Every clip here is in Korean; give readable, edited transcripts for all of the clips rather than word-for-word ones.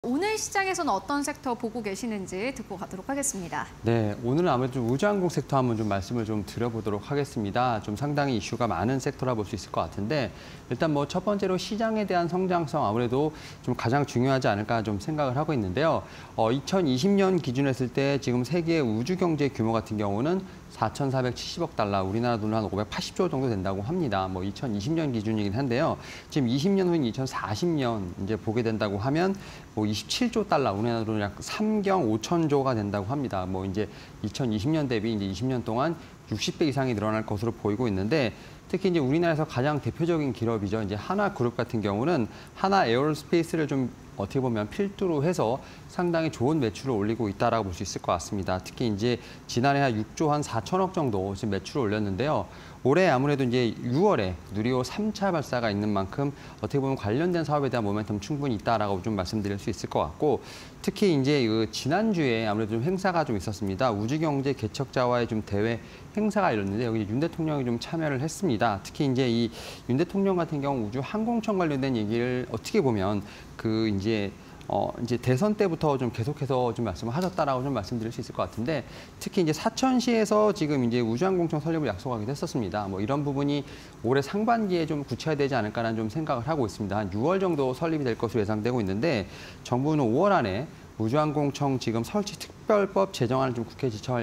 오늘 시장에서는 어떤 섹터 보고 계시는지 듣고 가도록 하겠습니다. 네, 오늘은 아무래도 우주항공 섹터 한번 좀 말씀을 좀 드려보도록 하겠습니다. 좀 상당히 이슈가 많은 섹터라 볼 수 있을 것 같은데 일단 뭐 첫 번째로 시장에 대한 성장성 아무래도 좀 가장 중요하지 않을까 좀 생각을 하고 있는데요. 2020년 기준으로 했을 때 지금 세계 우주 경제 규모 같은 경우는 4,470억 달러, 우리나라 돈으로 한 580조 정도 된다고 합니다. 뭐 2020년 기준이긴 한데요. 지금 20년 후인 2040년 이제 보게 된다고 하면 뭐 27조 달러, 우리나라 돈으로 약 3경 5천조가 된다고 합니다. 뭐 이제 2020년 대비 이제 20년 동안 60배 이상이 늘어날 것으로 보이고 있는데 특히 이제 우리나라에서 가장 대표적인 기업이죠. 이제 하나그룹 같은 경우는 하나 에어로스페이스를 좀 어떻게 보면 필두로 해서 상당히 좋은 매출을 올리고 있다라고 볼 수 있을 것 같습니다. 특히 이제 지난해 한 6조 한 4천억 정도 지금 매출을 올렸는데요. 올해 아무래도 이제 6월에 누리호 3차 발사가 있는 만큼 어떻게 보면 관련된 사업에 대한 모멘텀 충분히 있다라고 좀 말씀드릴 수 있을 것 같고 특히 이제 지난주에 아무래도 좀 행사가 좀 있었습니다. 우주경제 개척자와의 좀 대회 행사가 열렸는데 여기 윤 대통령이 좀 참여를 했습니다. 특히 이제 이 윤 대통령 같은 경우 우주 항공청 관련된 얘기를 어떻게 보면 이제 대선 때부터 좀 계속해서 좀 말씀을 하셨다라고 좀 말씀드릴 수 있을 것 같은데 특히 이제 사천시에서 지금 이제 우주항공청 설립을 약속하기도 했었습니다. 뭐 이런 부분이 올해 상반기에 좀 구체화되지 않을까라는 좀 생각을 하고 있습니다. 한 6월 정도 설립이 될 것으로 예상되고 있는데 정부는 5월 안에 우주항공청 지금 설치 특별법 제정안을 좀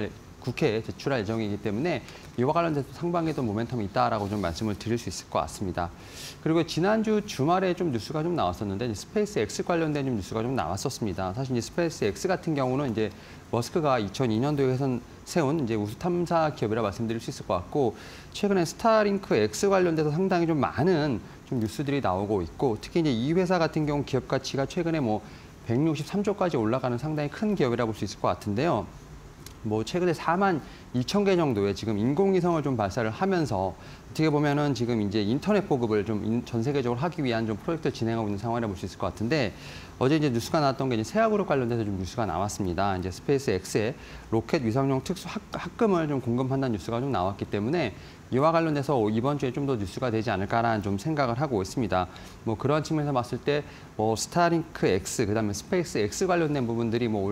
국회에 제출할 예정이기 때문에 이와 관련돼서 상반기에도 모멘텀이 있다라고 좀 말씀을 드릴 수 있을 것 같습니다. 그리고 지난주 주말에 좀 뉴스가 좀 나왔었는데 스페이스 X 관련된 좀 뉴스가 좀 나왔었습니다. 사실 이제 스페이스 X 같은 경우는 이제 머스크가 2002년도에 세운 이제 우주 탐사 기업이라 말씀드릴 수 있을 것 같고 최근에 스타링크 X 관련돼서 상당히 좀 많은 좀 뉴스들이 나오고 있고 특히 이제 이 회사 같은 경우 기업 가치가 최근에 뭐 163조까지 올라가는 상당히 큰 기업이라 볼 수 있을 것 같은데요. 뭐 최근에 4만 2천 개 정도의 지금 인공위성을 좀 발사를 하면서 어떻게 보면은 지금 이제 인터넷 보급을 좀 전 세계적으로 하기 위한 좀 프로젝트를 진행하고 있는 상황이라 볼 수 있을 것 같은데 어제 이제 뉴스가 나왔던 게 이제 세아그룹 관련돼서 좀 뉴스가 나왔습니다. 이제 스페이스 X에 로켓 위성용 특수 합금을 좀 공급한다는 뉴스가 좀 나왔기 때문에 이와 관련돼서 이번 주에 좀 더 뉴스가 되지 않을까라는 좀 생각을 하고 있습니다. 뭐 그런 측면에서 봤을 때 뭐 스타링크 X, 그다음에 스페이스 X 관련된 부분들이 뭐 올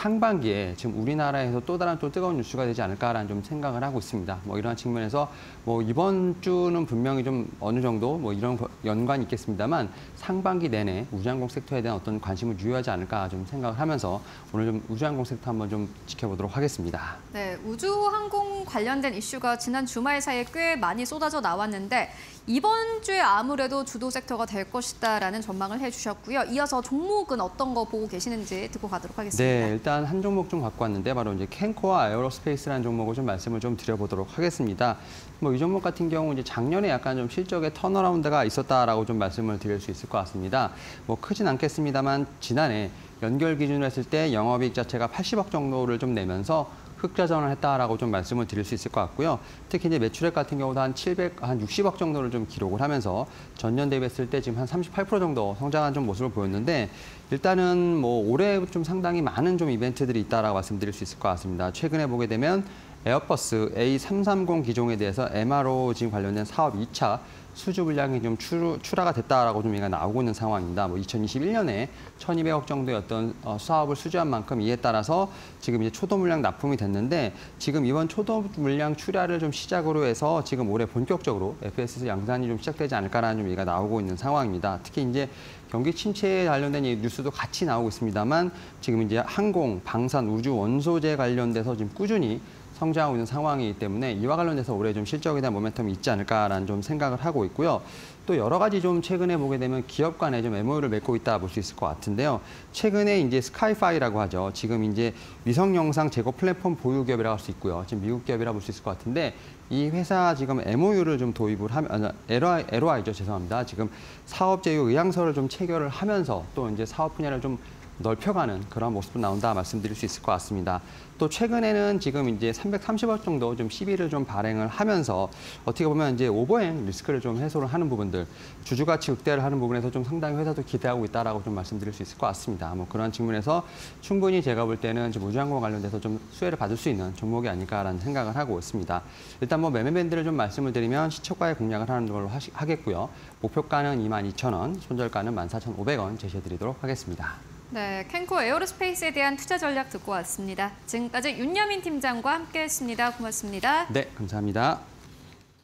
상반기에 지금 우리나라에서 또 다른 또 뜨거운 뉴스가 되지 않을까라는 좀 생각을 하고 있습니다. 뭐 이러한 측면에서 뭐 이번 주는 분명히 좀 어느 정도 뭐 이런 연관이 있겠습니다만 상반기 내내 우주항공 섹터에 대한 어떤 관심을 유효하지 않을까 좀 생각을 하면서 오늘 좀 우주항공 섹터 한번 좀 지켜보도록 하겠습니다. 네, 우주항공 관련된 이슈가 지난 주말 사이에 꽤 많이 쏟아져 나왔는데 이번 주에 아무래도 주도 섹터가 될 것이다라는 전망을 해주셨고요. 이어서 종목은 어떤 거 보고 계시는지 듣고 가도록 하겠습니다. 네, 일단 한 종목 좀 갖고 왔는데 바로 이제 캔코어 에어로스페이스라는 종목을 좀 말씀을 좀 드려보도록 하겠습니다. 뭐 이 종목 같은 경우 이제 작년에 약간 좀 실적의 턴어라운드가 있었다라고 좀 말씀을 드릴 수 있을 것 같습니다. 뭐 크진 않겠습니다만 지난해 연결 기준으로 했을 때 영업이익 자체가 80억 정도를 좀 내면서 흑자전을 했다라고 좀 말씀을 드릴 수 있을 것 같고요. 특히 이제 매출액 같은 경우도 한 60억 정도를 좀 기록을 하면서 전년 대비했을 때 지금 한 38% 정도 성장한 좀 모습을 보였는데 일단은 뭐 올해 좀 상당히 많은 좀 이벤트들이 있다라고 말씀드릴 수 있을 것 같습니다. 최근에 보게 되면 에어버스 A330 기종에 대해서 MRO 지금 관련된 사업 2차 수주 물량이 좀 출하가 됐다라고 좀 얘기가 나오고 있는 상황입니다. 뭐 2021년에 1,200억 정도의 어떤 사업을 수주한 만큼 이에 따라서 지금 이제 초도 물량 납품이 됐는데 지금 이번 초도 물량 출하를 좀 시작으로 해서 지금 올해 본격적으로 FSS 양산이 좀 시작되지 않을까라는 좀 얘기가 나오고 있는 상황입니다. 특히 이제 경기 침체에 관련된 뉴스도 같이 나오고 있습니다만 지금 이제 항공, 방산, 우주 원소재 관련돼서 지금 꾸준히 성장하고 있는 상황이기 때문에 이와 관련돼서 올해 좀 실적에 대한 모멘텀이 있지 않을까라는 좀 생각을 하고 있고요. 또 여러 가지 좀 최근에 보게 되면 기업 간에 좀 MOU를 맺고 있다 볼 수 있을 것 같은데요. 최근에 이제 스카이파이라고 하죠. 지금 이제 위성 영상 제거 플랫폼 보유 기업이라고 할 수 있고요. 지금 미국 기업이라 볼 수 있을 것 같은데 이 회사 지금 MOU를 좀 도입을 하면 LOI죠. 죄송합니다. 지금 사업 제휴 의향서를 좀 체결을 하면서 또 이제 사업 분야를 좀 넓혀가는 그런 모습도 나온다 말씀드릴 수 있을 것 같습니다. 또 최근에는 지금 이제 330억 정도 좀 시비를 좀 발행을 하면서 어떻게 보면 이제 오버행 리스크를 좀 해소를 하는 부분들, 주주가치 극대화를 하는 부분에서 좀 상당히 회사도 기대하고 있다라고 좀 말씀드릴 수 있을 것 같습니다. 뭐 그런 측면에서 충분히 제가 볼 때는 좀 우주항공 관련돼서 좀 수혜를 받을 수 있는 종목이 아닐까라는 생각을 하고 있습니다. 일단 뭐 매매 밴드를 좀 말씀을 드리면 시초가에 공략을 하는 걸로 하겠고요. 목표가는 22,000원, 손절가는 14,500원 제시해드리도록 하겠습니다. 네, 캔코 에어로스페이스에 대한 투자 전략 듣고 왔습니다. 지금까지 윤여민 팀장과 함께했습니다. 고맙습니다. 네, 감사합니다.